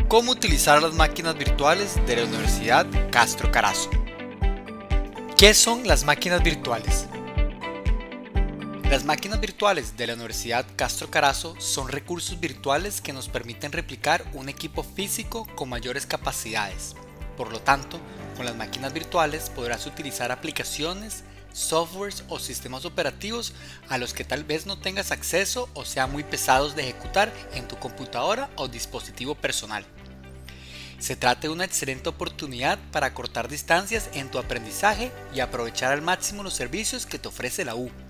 cómo utilizar las máquinas virtuales de la Universidad Castro Carazo. ¿Qué son las máquinas virtuales? Las máquinas virtuales de la Universidad Castro Carazo son recursos virtuales que nos permiten replicar un equipo físico con mayores capacidades. Por lo tanto, con las máquinas virtuales podrás utilizar aplicaciones, softwares o sistemas operativos a los que tal vez no tengas acceso o sean muy pesados de ejecutar en tu computadora o dispositivo personal. Se trata de una excelente oportunidad para acortar distancias en tu aprendizaje y aprovechar al máximo los servicios que te ofrece la U.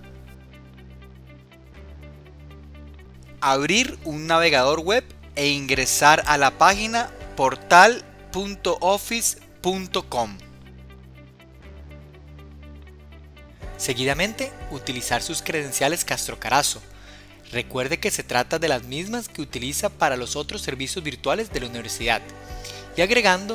Abrir un navegador web e ingresar a la página portal.office.com. Seguidamente, utilizar sus credenciales Castro Carazo. Recuerde que se trata de las mismas que utiliza para los otros servicios virtuales de la universidad. Y agregando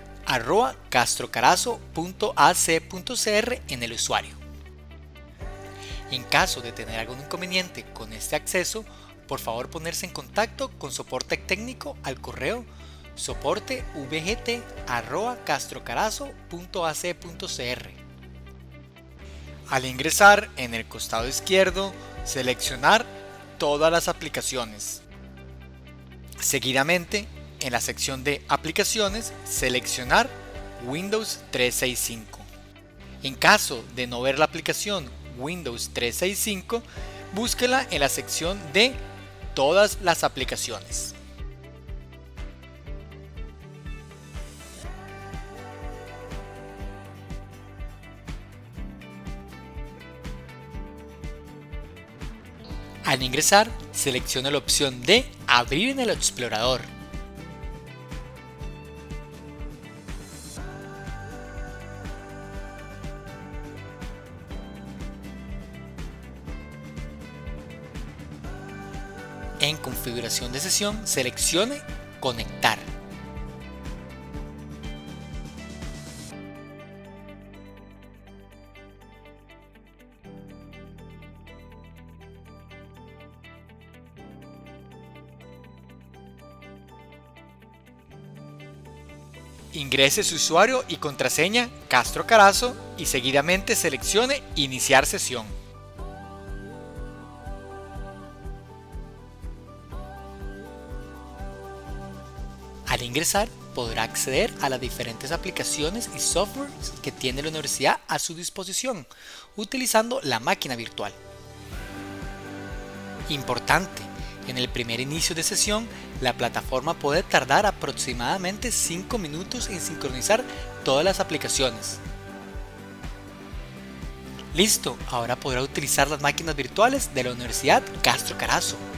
@castrocarazo.ac.cr en el usuario. En caso de tener algún inconveniente con este acceso, por favor ponerse en contacto con soporte técnico al correo soporte_vgt@castrocarazo.ac.cr. Al ingresar, en el costado izquierdo, seleccionar todas las aplicaciones. Seguidamente, en la sección de aplicaciones, seleccionar Windows 365. En caso de no ver la aplicación Windows 365, búsquela en la sección de todas las aplicaciones. Al ingresar, seleccione la opción de Abrir en el explorador. En configuración de sesión, seleccione Conectar. Ingrese su usuario y contraseña Castro Carazo y seguidamente seleccione Iniciar sesión. Al ingresar, podrá acceder a las diferentes aplicaciones y softwares que tiene la universidad a su disposición, utilizando la máquina virtual. Importante, en el primer inicio de sesión, la plataforma puede tardar aproximadamente 5 minutos en sincronizar todas las aplicaciones. Listo, ahora podrá utilizar las máquinas virtuales de la Universidad Castro Carazo.